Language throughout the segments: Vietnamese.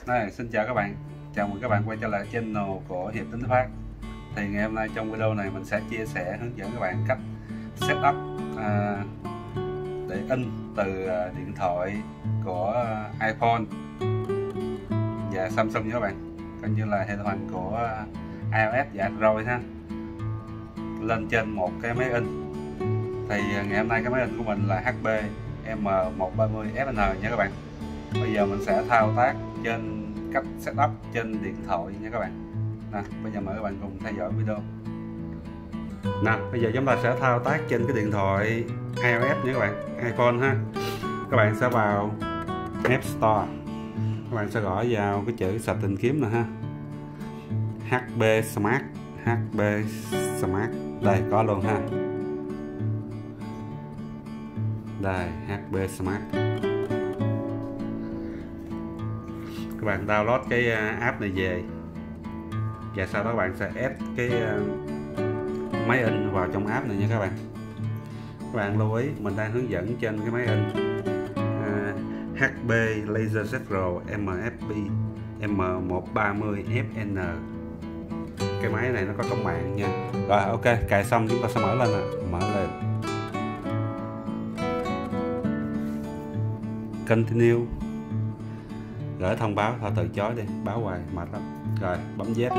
Xin chào các bạn, chào mừng các bạn quay trở lại channel của Hiệp Tính Phát. Thì ngày hôm nay trong video này mình sẽ chia sẻ hướng dẫn các bạn cách setup để in từ điện thoại của iPhone và Samsung nha các bạn, coi như là hệ điều hành của iOS và Android ha, lên trên một cái máy in. Thì ngày hôm nay cái máy in của mình là HP M130FN nha các bạn. Bây giờ mình sẽ thao tác trên cách setup trên điện thoại nha các bạn. Bây giờ mời các bạn cùng theo dõi video. Bây giờ chúng ta sẽ thao tác trên cái điện thoại iOS nha các bạn, iPhone ha. Các bạn sẽ vào App Store, các bạn sẽ gõ vào cái chữ sạch tìm kiếm nè ha, HP Smart, HP Smart, đây có luôn ha, đây HP Smart. Các bạn download cái app này về và sau đó các bạn sẽ add cái máy in vào trong app này nha các bạn. Các bạn lưu ý mình đang hướng dẫn trên cái máy in HP LaserZero MFP M130FN. Cái máy này nó có cổng mạng nha. Rồi ok, cài xong chúng ta sẽ mở lên nè, mở lên Continue, gửi thông báo, thôi từ chối đi, báo hoài mệt lắm. Rồi bấm Z.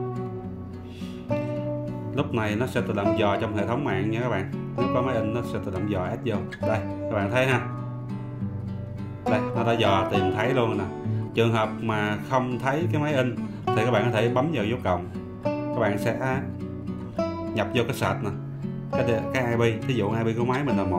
Lúc này nó sẽ tự động dò trong hệ thống mạng nha các bạn. Nếu có máy in nó sẽ tự động dò add vô. Đây các bạn thấy ha, đây nó đã dò tìm thấy luôn nè. Trường hợp mà không thấy cái máy in thì các bạn có thể bấm vào dấu cộng, các bạn sẽ nhập vô cái search nè, cái IP. Ví dụ IP của máy mình là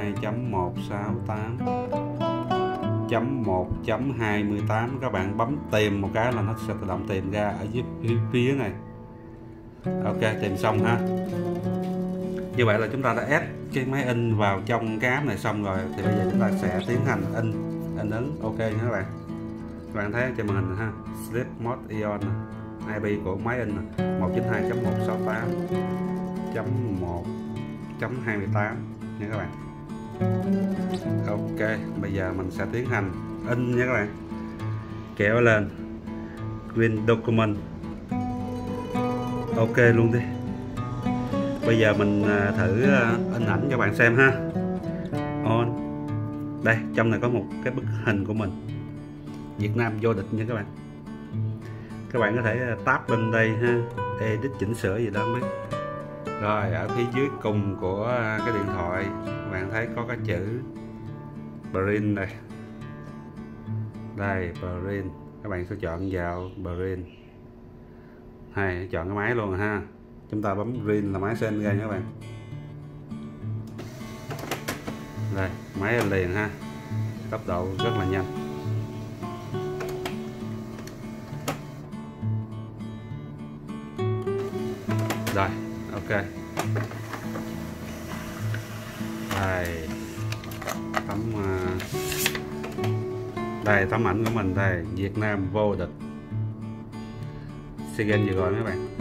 192.168.1.28. các bạn bấm tìm một cái là nó sẽ tự động tìm ra ở dưới phía này. Ok, tìm xong ha. Như vậy là chúng ta đã add cái máy in vào trong cái app này xong rồi. Thì bây giờ chúng ta sẽ tiến hành in ấn. Ok nha các bạn. Các bạn thấy trên màn hình ha, Sleep Mode Ion, IP của máy in 192.168.1.28 nha các bạn. Ok, bây giờ mình sẽ tiến hành in nha các bạn. Kéo lên Green Document, ok luôn đi. Bây giờ mình thử in ảnh cho bạn xem ha. On. Đây, trong này có một cái bức hình của mình, Việt Nam vô địch nha các bạn. Các bạn có thể tap lên đây ha, edit chỉnh sửa gì đó không biết. Rồi ở phía dưới cùng của cái điện thoại các bạn thấy có cái chữ Print này. Đây Print, các bạn sẽ chọn vào Print. Hay chọn cái máy luôn rồi ha. Chúng ta bấm Print là máy sẽ in ra nha các bạn. Đây, máy in liền ha. Tốc độ rất là nhanh. Rồi, ok. Đây tấm ảnh của mình đây, Việt Nam vô địch SEA Games vừa rồi mấy bạn.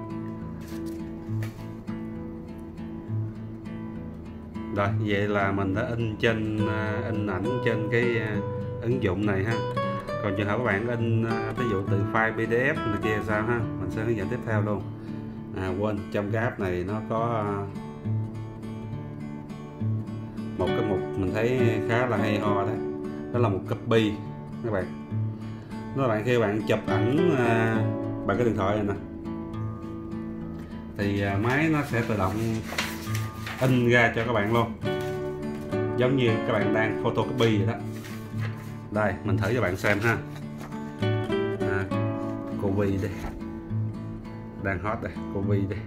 Rồi vậy là mình đã in ảnh trên cái ứng dụng này ha. Còn trường hợp các bạn in ví dụ từ file PDF này kia sao ha, mình sẽ hướng dẫn tiếp theo luôn. Quên, trong cái app này nó có một cái mục mình thấy khá là hay ho đấy, đó là một copy các bạn. Đó là khi bạn chụp ảnh bằng cái điện thoại này nè, thì máy nó sẽ tự động in ra cho các bạn luôn, giống như các bạn đang photocopy vậy đó. Đây mình thử cho bạn xem ha. Copy đi, đang hot đây, copy đi.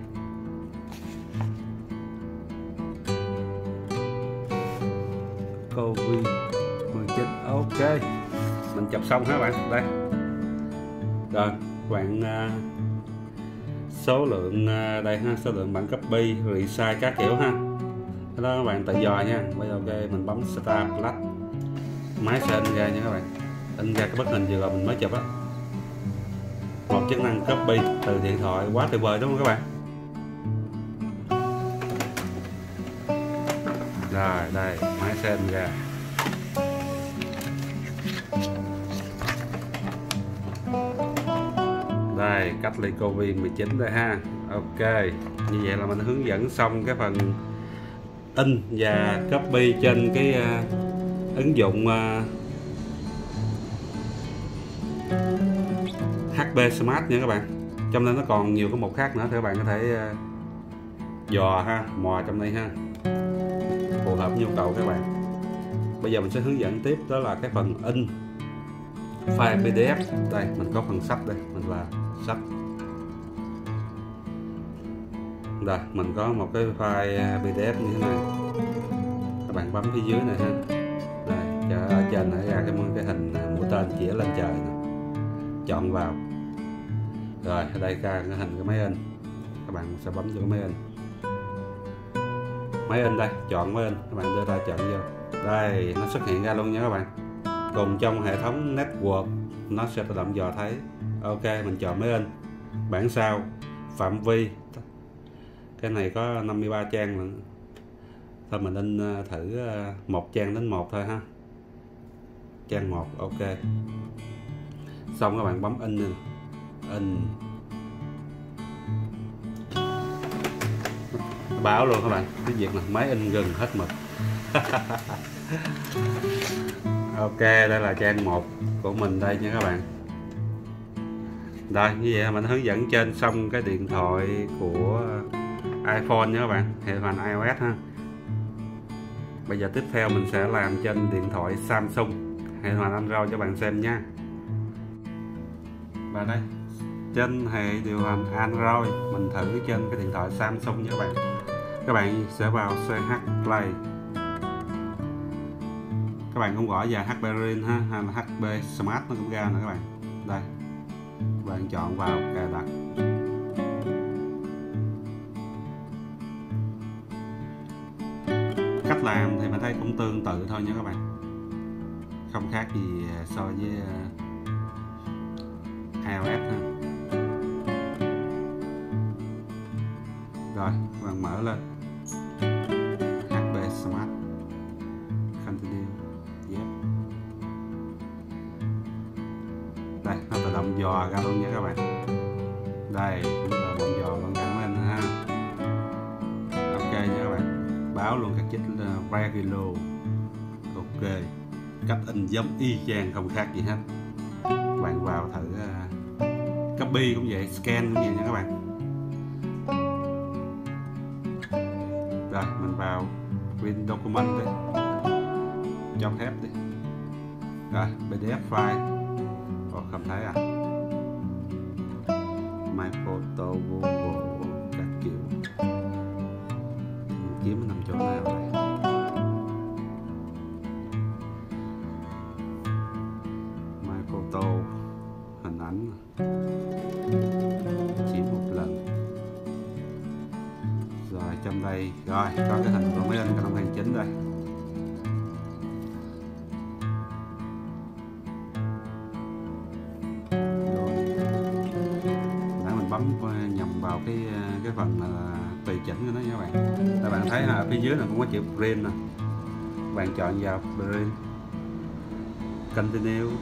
Copy 19, ok. Mình chụp xong ha bạn. Đây. Rồi, bạn số lượng đây ha, số lượng bản copy, resize các kiểu ha. Cái đó các bạn tự dò nha. Bây giờ ok, mình bấm Start Plus. Máy sẽ in ra nha các bạn. In ra cái bức hình vừa rồi mình mới chụp á. Một chức năng copy từ điện thoại quá tuyệt vời đúng không các bạn? Rồi đây, máy sẽ in ra. Đây, cách ly Covid-19 đây ha. Ok, như vậy là mình hướng dẫn xong cái phần in và copy trên cái ứng dụng HP Smart nha các bạn. Trong đây nó còn nhiều cái mục khác nữa thì các bạn có thể dò ha, mò trong đây ha, phù hợp nhu cầu các bạn. Bây giờ mình sẽ hướng dẫn tiếp đó là cái phần in file PDF. Đây mình có phần sách đây, mình là sách. Đây mình có một cái file PDF như thế này, các bạn bấm phía dưới này ha. Đây ở trên này ra cái hình mũi tên chỉ lên trời này. Chọn vào rồi ở đây ra cái hình cái máy in, các bạn sẽ bấm vô cái máy in. Máy in đây, chọn máy in, các bạn đưa ra chọn vô. Đây nó xuất hiện ra luôn nha các bạn. Cùng trong hệ thống network nó sẽ tự động dò thấy. Ok, mình chọn máy in, bản sao, phạm vi. Cái này có 53 trang nữa. Thôi mình in thử 1 trang đến 1 thôi ha. Trang 1, ok. Xong các bạn bấm in nè. In. Báo luôn các bạn, cái việc là máy in gần hết mực. Ok, đây là trang 1 của mình đây nha các bạn. Rồi, như vậy mình hướng dẫn trên xong cái điện thoại của iPhone nha các bạn, hệ điều hành iOS ha. Bây giờ tiếp theo mình sẽ làm trên điện thoại Samsung, hệ điều hành Android cho bạn xem nha. Và đây, trên hệ điều hành Android mình thử trên cái điện thoại Samsung nha các bạn. Các bạn sẽ vào CH Play, các bạn cũng gõ vào HP Rin ha, hay là HP Smart nó cũng ra nữa các bạn. Đây, các bạn chọn vào cài đặt. Cách làm thì mình thấy cũng tương tự thôi nha các bạn, không khác gì so với iOS ha. Rồi, các bạn mở lên HP Smart, continue, yep. Đây, nó tự động dò ra luôn nha các bạn. Đây, nó tự động dò luôn cả lên ha. Ok nha các bạn, báo luôn các chích regular. Ok, cách in giống y chang không khác gì hết. Các bạn vào thử copy cũng vậy, scan cũng vậy nha các bạn. Rồi mình vào Win document đi, cho phép đi. Rồi PDF file. Ồ, không thấy à. My photo, Google, các kiểu. Mình kiếm nằm chỗ nào đây. My photo, hình ảnh chỉ một lần. Rồi trong đây rồi có cái hình của máy in cái năm 2009 đây. Để mình bấm nhầm vào cái phần tùy chỉnh của nó nha các bạn. Các bạn thấy ở phía dưới là cũng có chữ print nè. Bạn chọn vào print, continue.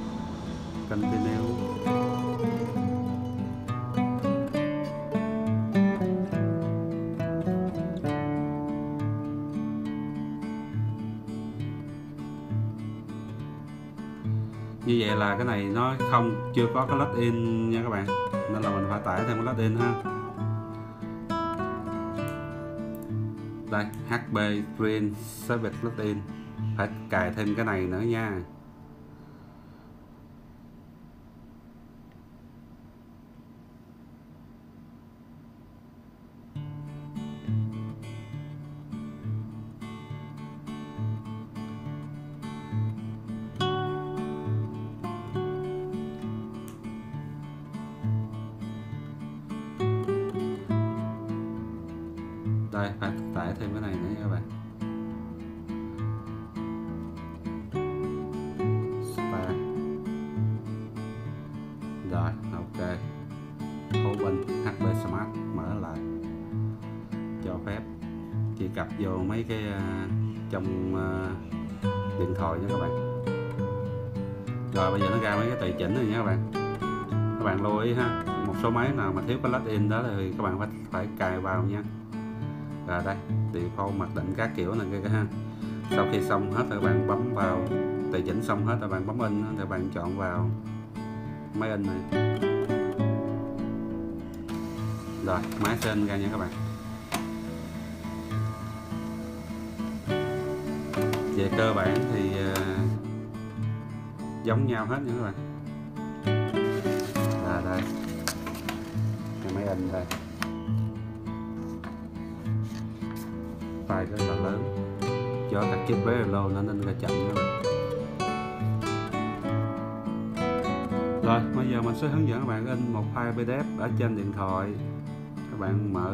Như vậy là cái này nó chưa có cái login nha các bạn, nên là mình phải tải thêm cái login ha. Đây, HP Print Service Login, phải cài thêm cái này nữa nha. Đây, phải tải thêm cái này nữa nha các bạn. Start. Rồi, ok. Open HP Smart, mở lại. Cho phép truy cập vô mấy cái trong điện thoại nha các bạn. Rồi bây giờ nó ra mấy cái tùy chỉnh rồi nha các bạn. Các bạn lưu ý ha, một số máy nào mà thiếu cái plug-in đó thì các bạn phải cài vào nha. Rồi đây, default mặc định các kiểu này kia ha. Sau khi xong hết thì các bạn bấm vào, tùy chỉnh xong hết rồi bạn bấm in thì các bạn chọn vào máy in này. Rồi máy sẽ in ra nha các bạn. Về cơ bản thì giống nhau hết nha các bạn. Đây cái máy in đây, file rất là lớn do các chip rất là lâu nên in ra chậm các bạn. Rồi bây giờ mình sẽ hướng dẫn các bạn in một file PDF ở trên điện thoại. Các bạn mở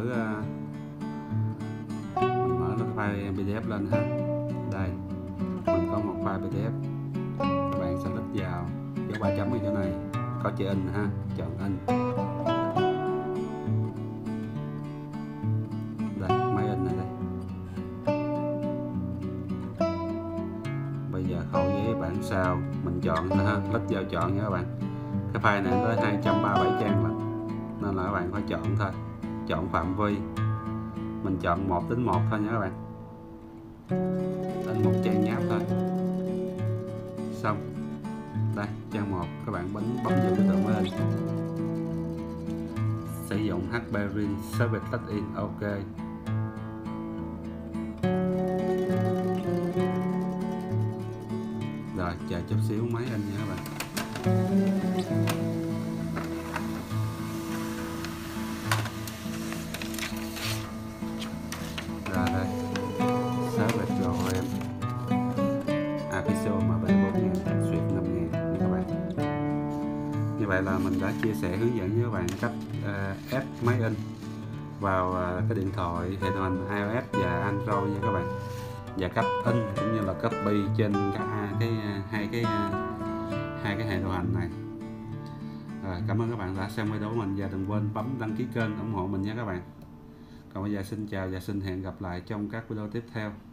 cái file PDF lên ha. Đây mình có một file PDF, các bạn sẽ click vào dấu ba chấm ở chỗ này có chữ in ha, chọn in. Đây máy in này đây. Bây giờ khâu với bản sao mình chọn thôi ha, click vào chọn nha các bạn. Cái file này tới 237 trang lận nên là các bạn phải chọn thôi, chọn phạm vi mình chọn 1:1 thôi nha các bạn, in một trang nháp thôi. Xong đây trang 1 các bạn bấm vào cái tượng máy in, sử dụng HP Ring Service Plugin. OK. Rồi chờ chút xíu máy in nha các bạn. Ra đây Service GRAM Apiso MB 4000 Swift 5000 nha các bạn. Như vậy là mình đã chia sẻ hướng dẫn với các bạn cách ép máy in vào cái điện thoại hệ điều hành iOS và Android nha các bạn, và cách in cũng như là copy trên cả hai cái hệ điều hành này. Rồi, cảm ơn các bạn đã xem video của mình và đừng quên bấm đăng ký kênh ủng hộ mình nhé các bạn. Còn bây giờ xin chào và xin hẹn gặp lại trong các video tiếp theo.